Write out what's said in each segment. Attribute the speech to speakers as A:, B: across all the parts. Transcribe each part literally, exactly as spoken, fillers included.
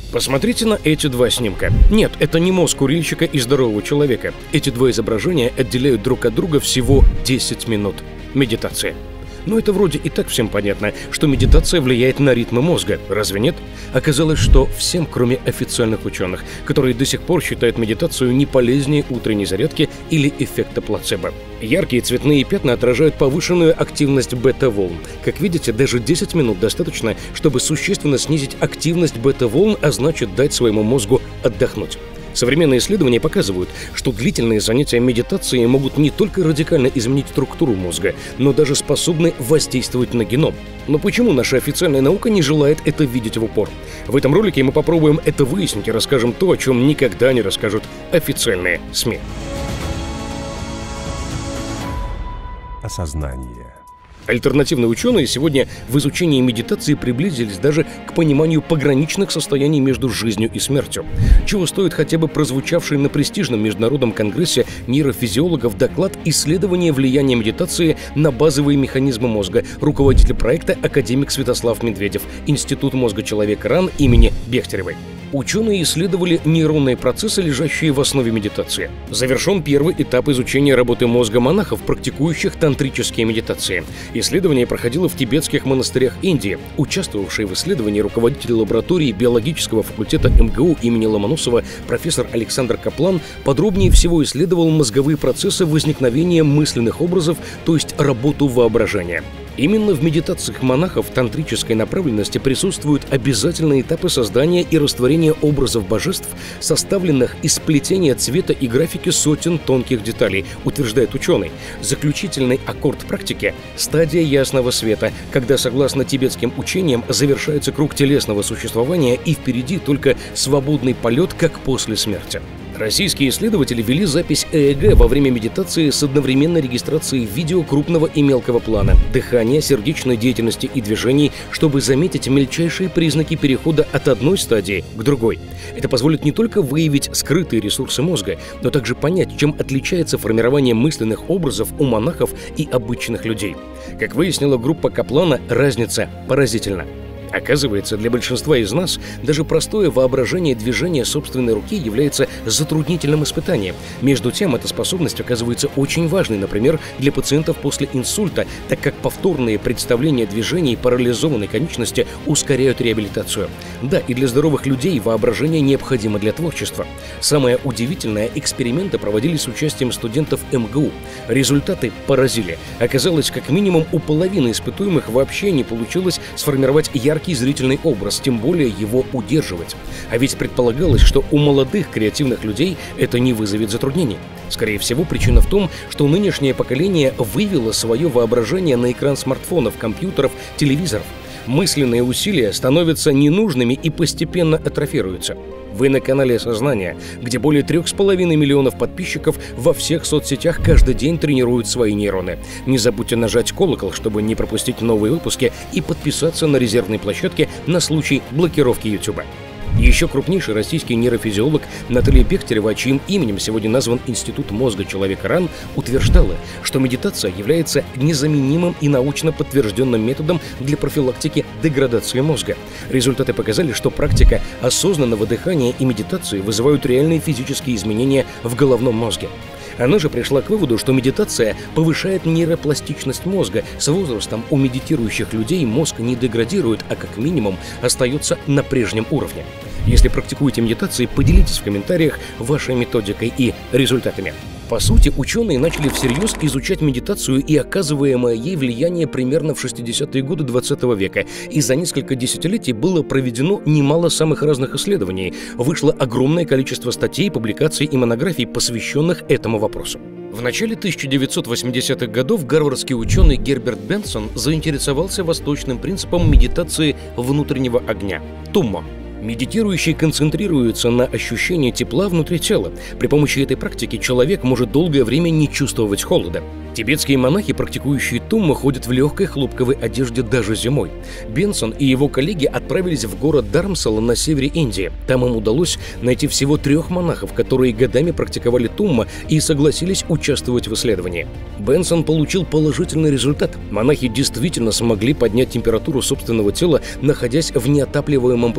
A: Посмотрите на эти два снимка. Нет, это не мозг курильщика и здорового человека. Эти два изображения отделяют друг от друга всего десять минут. Медитация. Но это вроде и так всем понятно, что медитация влияет на ритмы мозга. Разве нет? Оказалось, что всем, кроме официальных ученых, которые до сих пор считают медитацию не полезнее утренней зарядки или эффекта плацебо. Яркие цветные пятна отражают повышенную активность бета-волн. Как видите, даже десять минут достаточно, чтобы существенно снизить активность бета-волн, а значит дать своему мозгу отдохнуть. Современные исследования показывают, что длительные занятия медитацией могут не только радикально изменить структуру мозга, но даже способны воздействовать на геном. Но почему наша официальная наука не желает это видеть в упор? В этом ролике мы попробуем это выяснить и расскажем то, о чем никогда не расскажут официальные СМИ.
B: Осознание.
A: Альтернативные ученые сегодня в изучении медитации приблизились даже к пониманию пограничных состояний между жизнью и смертью. Чего стоит хотя бы прозвучавший на престижном международном конгрессе нейрофизиологов доклад «Исследование влияния медитации на базовые механизмы мозга», руководитель проекта академик Святослав Медведев, Институт мозга человека РАН имени Бехтеревой. Ученые исследовали нейронные процессы, лежащие в основе медитации. Завершен первый этап изучения работы мозга монахов, практикующих тантрические медитации. Исследование проходило в тибетских монастырях Индии. Участвовавший в исследовании руководитель лаборатории биологического факультета эм гэ у имени Ломоносова профессор Александр Каплан подробнее всего исследовал мозговые процессы возникновения мысленных образов, то есть работу воображения. Именно в медитациях монахов тантрической направленности присутствуют обязательные этапы создания и растворения образов божеств, составленных из сплетения цвета и графики сотен тонких деталей, утверждает ученый. Заключительный аккорд практики – стадия ясного света, когда, согласно тибетским учениям, завершается круг телесного существования и впереди только свободный полет, как после смерти. Российские исследователи вели запись э э гэ во время медитации с одновременной регистрацией видео крупного и мелкого плана, дыхания, сердечной деятельности и движений, чтобы заметить мельчайшие признаки перехода от одной стадии к другой. Это позволит не только выявить скрытые ресурсы мозга, но также понять, чем отличается формирование мысленных образов у монахов и обычных людей. Как выяснила группа Каплана, разница поразительна. Оказывается, для большинства из нас даже простое воображение движения собственной руки является затруднительным испытанием. Между тем, эта способность оказывается очень важной, например, для пациентов после инсульта, так как повторные представления движений парализованной конечности ускоряют реабилитацию. Да, и для здоровых людей воображение необходимо для творчества. Самое удивительное, эксперименты проводились с участием студентов эм гэ у. Результаты поразили. Оказалось, как минимум у половины испытуемых вообще не получилось сформировать яркий зрительный образ, тем более его удерживать. А ведь предполагалось, что у молодых креативных людей это не вызовет затруднений. Скорее всего, причина в том, что нынешнее поколение вывело свое воображение на экран смартфонов, компьютеров, телевизоров. Мысленные усилия становятся ненужными и постепенно атрофируются. Вы на канале «Сознание», где более трех с половиной миллионов подписчиков во всех соцсетях каждый день тренируют свои нейроны. Не забудьте нажать колокол, чтобы не пропустить новые выпуски, и подписаться на резервной площадке на случай блокировки ютуба. Еще крупнейший российский нейрофизиолог Наталья Бехтерева, чьим именем сегодня назван Институт мозга человека РАН, утверждала, что медитация является незаменимым и научно подтвержденным методом для профилактики деградации мозга. Результаты показали, что практика осознанного дыхания и медитации вызывают реальные физические изменения в головном мозге. Она же пришла к выводу, что медитация повышает нейропластичность мозга. С возрастом у медитирующих людей мозг не деградирует, а как минимум остается на прежнем уровне. Если практикуете медитации, поделитесь в комментариях вашей методикой и результатами. По сути, ученые начали всерьез изучать медитацию и оказываемое ей влияние примерно в шестидесятые годы двадцатого века, и за несколько десятилетий было проведено немало самых разных исследований. Вышло огромное количество статей, публикаций и монографий, посвященных этому вопросу. В начале тысяча девятьсот восьмидесятых годов гарвардский ученый Герберт Бенсон заинтересовался восточным принципом медитации внутреннего огня – туммо. Медитирующий концентрируется на ощущении тепла внутри тела. При помощи этой практики человек может долгое время не чувствовать холода. Тибетские монахи, практикующие туммо, ходят в легкой хлопковой одежде даже зимой. Бенсон и его коллеги отправились в город Дармсала на севере Индии. Там им удалось найти всего трех монахов, которые годами практиковали туммо и согласились участвовать в исследовании. Бенсон получил положительный результат. Монахи действительно смогли поднять температуру собственного тела, находясь в неотапливаемом помещении.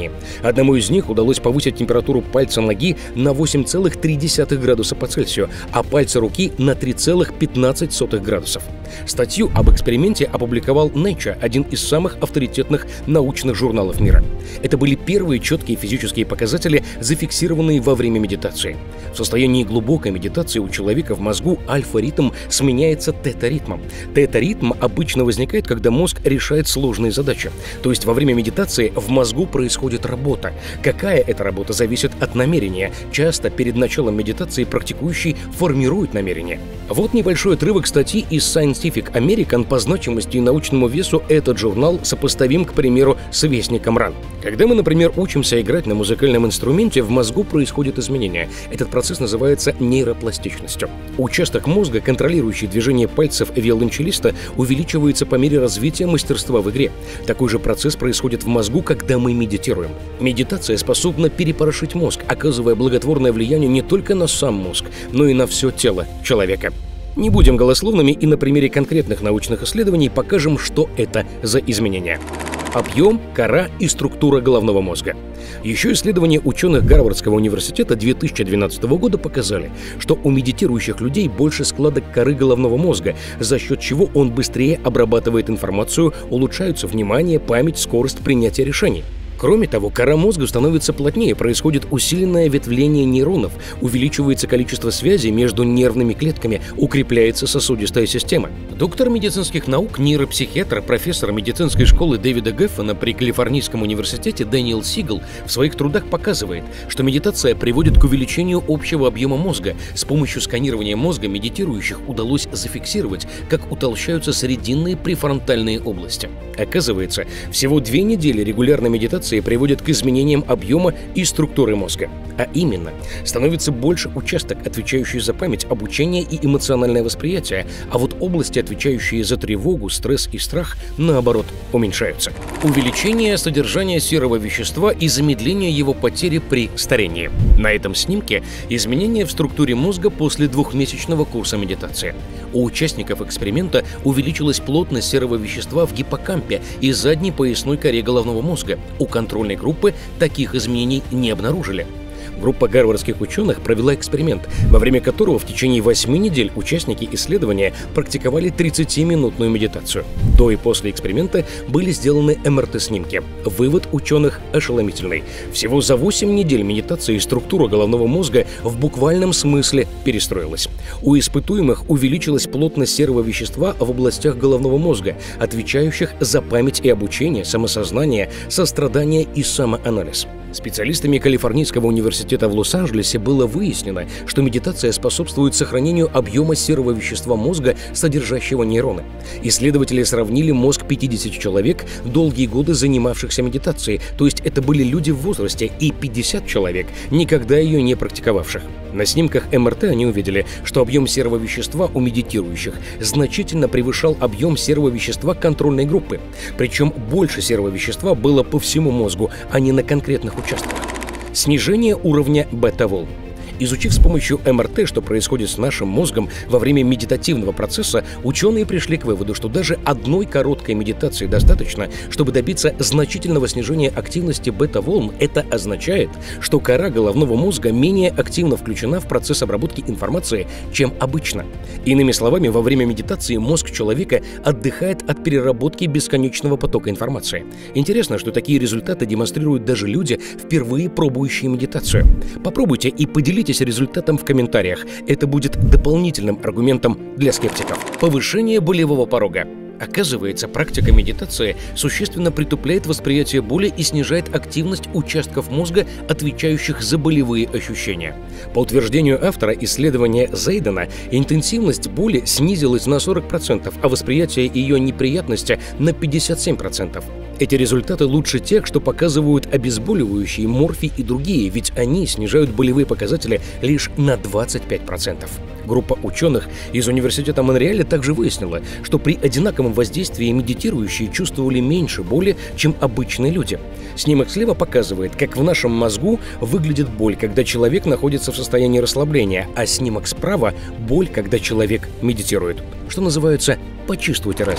A: исследований. Одному из них удалось повысить температуру пальца ноги на восемь целых три десятых градуса по Цельсию, а пальца руки на три целых пятнадцать сотых градусов. Статью об эксперименте опубликовал Nature, один из самых авторитетных научных журналов мира. Это были первые четкие физические показатели, зафиксированные во время медитации. В состоянии глубокой медитации у человека в мозгу альфа-ритм сменяется тета-ритмом. Тета-ритм обычно возникает, когда мозг решает сложные задачи. То есть во время медитации в мозгу происходит работа. Какая это работа, зависит от намерения. Часто перед началом медитации практикующий формирует намерение. Вот небольшой отрывок статьи из Scientific American. По значимости и научному весу этот журнал сопоставим, к примеру, с Вестником РАН. Когда мы, например, учимся играть на музыкальном инструменте, в мозгу происходят изменения. Этот процесс называется нейропластичностью. Участок мозга, контролирующий движение пальцев виолончелиста, увеличивается по мере развития мастерства в игре. Такой же процесс происходит в мозгу, когда мы медитируем. Медитация способна перепорошить мозг, оказывая благотворное влияние не только на сам мозг, но и на все тело человека. Не будем голословными и на примере конкретных научных исследований покажем, что это за изменения. Объем, кора и структура головного мозга. Еще исследования ученых Гарвардского университета две тысячи двенадцатого года показали, что у медитирующих людей больше складок коры головного мозга, за счет чего он быстрее обрабатывает информацию, улучшаются внимание, память, скорость принятия решений. Кроме того, кора мозга становится плотнее, происходит усиленное ветвление нейронов, увеличивается количество связей между нервными клетками, укрепляется сосудистая система. Доктор медицинских наук, нейропсихиатр, профессор медицинской школы Дэвида Геффена при Калифорнийском университете Дэниел Сигал в своих трудах показывает, что медитация приводит к увеличению общего объема мозга. С помощью сканирования мозга медитирующих удалось зафиксировать, как утолщаются срединные префронтальные области. Оказывается, всего две недели регулярной медитации приводит к изменениям объема и структуры мозга. А именно, становится больше участок, отвечающий за память, обучение и эмоциональное восприятие, а вот области, отвечающие за тревогу, стресс и страх, наоборот, уменьшаются. Увеличение содержания серого вещества и замедление его потери при старении. На этом снимке изменения в структуре мозга после двухмесячного курса медитации. У участников эксперимента увеличилась плотность серого вещества в гиппокампе и задней поясной коре головного мозга. У контрольной группы таких изменений не обнаружили. Группа гарвардских ученых провела эксперимент, во время которого в течение восьми недель участники исследования практиковали тридцатиминутную медитацию. До и после эксперимента были сделаны эм эр тэ-снимки. Вывод ученых ошеломительный. Всего за восемь недель медитации структура головного мозга в буквальном смысле перестроилась. У испытуемых увеличилась плотность серого вещества в областях головного мозга, отвечающих за память и обучение, самосознание, сострадание и самоанализ. Специалистами Калифорнийского университета в Лос-Анджелесе было выяснено, что медитация способствует сохранению объема серого вещества мозга, содержащего нейроны. Исследователи сравнили мозг пятидесяти человек, долгие годы занимавшихся медитацией, то есть это были люди в возрасте, и пятьдесят человек, никогда ее не практиковавших. На снимках эм эр тэ они увидели, что объем серого вещества у медитирующих значительно превышал объем серого вещества контрольной группы. Причем больше серого вещества было по всему мозгу, а не на конкретных участках. Снижение уровня бета-волн. Изучив с помощью эм эр тэ, что происходит с нашим мозгом во время медитативного процесса, ученые пришли к выводу, что даже одной короткой медитации достаточно, чтобы добиться значительного снижения активности бета-волн. Это означает, что кора головного мозга менее активно включена в процесс обработки информации, чем обычно. Иными словами, во время медитации мозг человека отдыхает от переработки бесконечного потока информации. Интересно, что такие результаты демонстрируют даже люди, впервые пробующие медитацию. Попробуйте и поделитесь результатом в комментариях. Это будет дополнительным аргументом для скептиков. Повышение болевого порога. Оказывается, практика медитации существенно притупляет восприятие боли и снижает активность участков мозга, отвечающих за болевые ощущения. По утверждению автора исследования Зейдена, интенсивность боли снизилась на сорок процентов, а восприятие ее неприятности на пятьдесят семь процентов. Эти результаты лучше тех, что показывают обезболивающие, морфий и другие, ведь они снижают болевые показатели лишь на двадцать пять процентов. Группа ученых из университета Монреаля также выяснила, что при одинаковом воздействии медитирующие чувствовали меньше боли, чем обычные люди. Снимок слева показывает, как в нашем мозгу выглядит боль, когда человек находится в состоянии расслабления, а снимок справа — боль, когда человек медитирует. Что называется, почувствуйте разницу.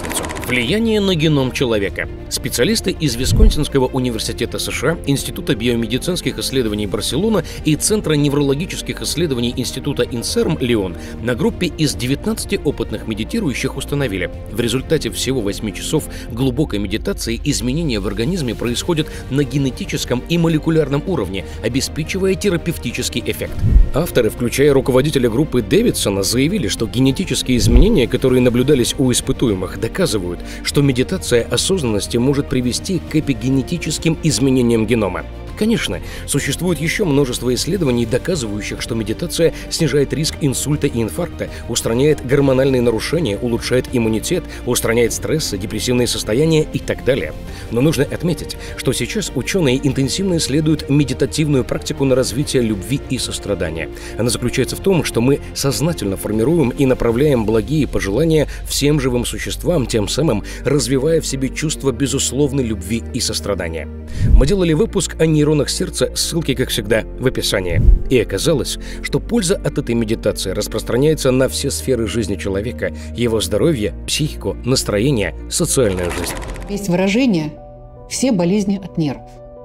A: Влияние на геном человека. Специалисты из Висконсинского университета США, Института биомедицинских исследований Барселона и Центра неврологических исследований Института Инсерм Лион на группе из девятнадцати опытных медитирующих установили: в результате всего восьми часов глубокой медитации изменения в организме происходят на генетическом и молекулярном уровне, обеспечивая терапевтический эффект. Авторы, включая руководителя группы Дэвидсона, заявили, что генетические изменения, которые наблюдались у испытуемых, доказывают, что медитация осознанности может привести к эпигенетическим изменениям генома. Конечно, существует еще множество исследований, доказывающих, что медитация снижает риск инсульта и инфаркта, устраняет гормональные нарушения, улучшает иммунитет, устраняет стрессы, депрессивные состояния и так далее. Но нужно отметить, что сейчас ученые интенсивно исследуют медитативную практику на развитие любви и сострадания. Она заключается в том, что мы сознательно формируем и направляем благие пожелания всем живым существам, тем самым развивая в себе чувство безусловной любви и сострадания. Мы делали выпуск о нейронных сердца, ссылки, как всегда, в описании. И оказалось, что польза от этой медитации распространяется на все сферы жизни человека, его здоровье, психику, настроение, социальную жизнь.
B: Есть выражение «все болезни от нервов».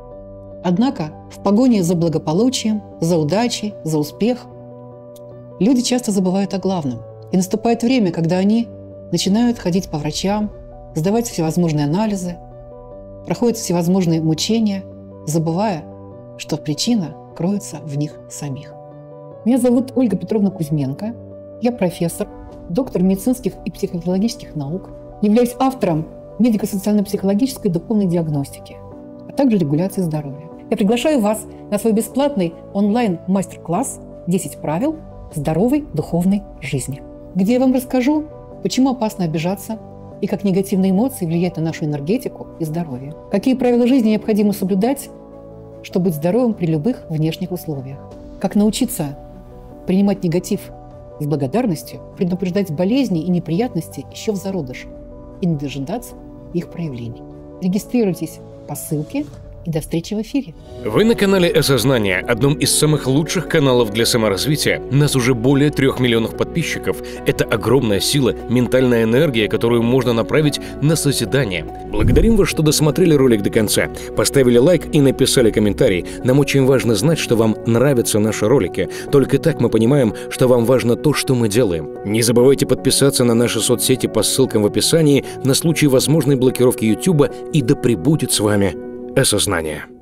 B: Однако в погоне за благополучием, за удачей, за успехом люди часто забывают о главном. И наступает время, когда они начинают ходить по врачам, сдавать всевозможные анализы, проходят всевозможные мучения, забывая, что причина кроется в них самих. Меня зовут Ольга Петровна Кузьменко. Я профессор, доктор медицинских и психофизиологических наук, являюсь автором медико-социально-психологической духовной диагностики, а также регуляции здоровья. Я приглашаю вас на свой бесплатный онлайн-мастер-класс «десять правил здоровой духовной жизни», где я вам расскажу, почему опасно обижаться и как негативные эмоции влияют на нашу энергетику и здоровье. Какие правила жизни необходимо соблюдать, чтобы быть здоровым при любых внешних условиях. Как научиться принимать негатив с благодарностью, предупреждать болезни и неприятности еще в зародыше и не дожидаться их проявлений. Регистрируйтесь по ссылке. И до встречи в эфире.
A: Вы на канале «Осознание», одном из самых лучших каналов для саморазвития. Нас уже более трех миллионов подписчиков. Это огромная сила, ментальная энергия, которую можно направить на созидание. Благодарим вас, что досмотрели ролик до конца, поставили лайк и написали комментарий. Нам очень важно знать, что вам нравятся наши ролики. Только так мы понимаем, что вам важно то, что мы делаем. Не забывайте подписаться на наши соцсети по ссылкам в описании на случай возможной блокировки YouTube, и да пребудет с вами осознание.